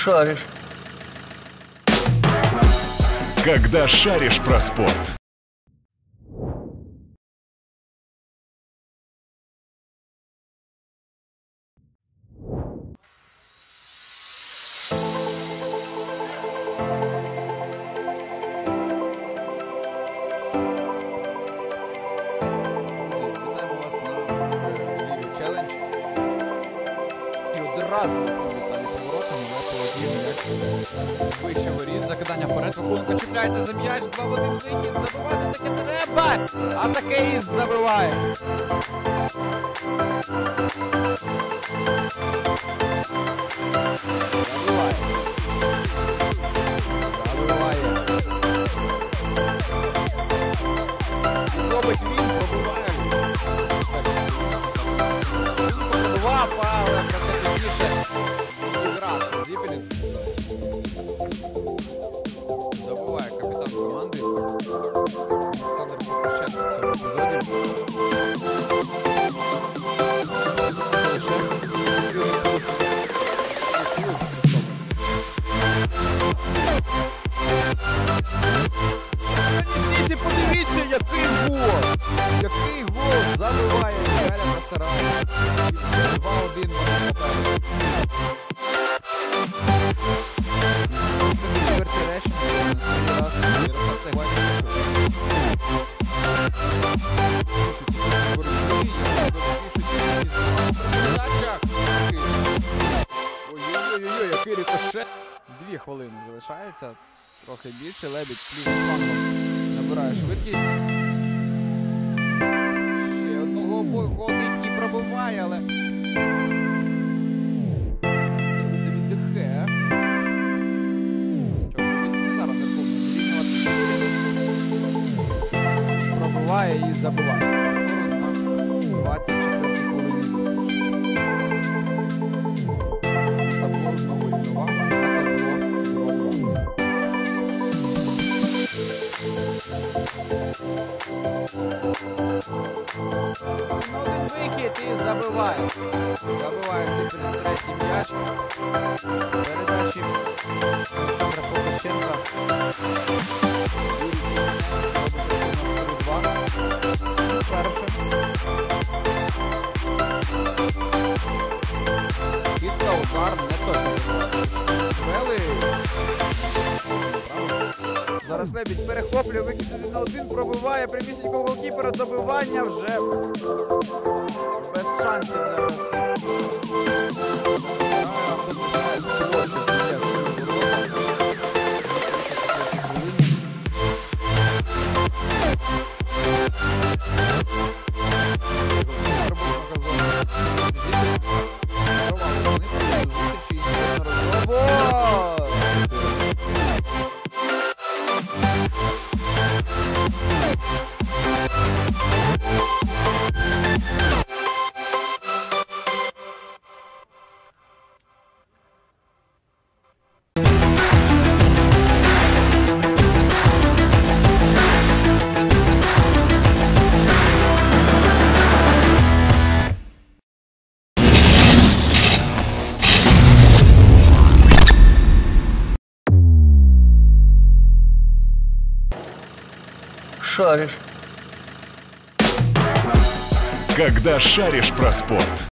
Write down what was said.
Шаришь. Когда шаришь про спорт. Вітаємо вас на Лігу Челендж. І одразу Віталій поворотом, але полетів м'яч вище воріт. Закидання вперед, Вакуленко чіпляється за м'яч, 2-1 вихід, забивати таке треба! А таке і забиває. Робить він, пробиває. Два фаули, про це пізніше відігрався Зіпелін. Забуває капітан команди Олександр Покощенко в цьому епізоді. Подивіться, який гол! Який гол забиває Галя Насарай. 2-1 вона попереду. Це відвертий речі. Це ой-ой-ой, який рикошет. 2 хвилини залишається. Трохи більше. Лебідь лівим флангом набирає швидкість. Ще одного виходить і пробиває, але... Сили Давід де Геа. Зараз пробиває і забиває. На 24-й хвилині зустрічі. Табло знову рівновага. Один вихід і забиває. Забиває Зіпелін третій м'яч. З передачі Олександра Покощенка. Хід та удар не точно. Зараз Лебідь перехоплює, вихід 1-1, пробиває прямісінько голкіпера, добивання вже без шансів для гравців. Шаришь. Когда шаришь про спорт.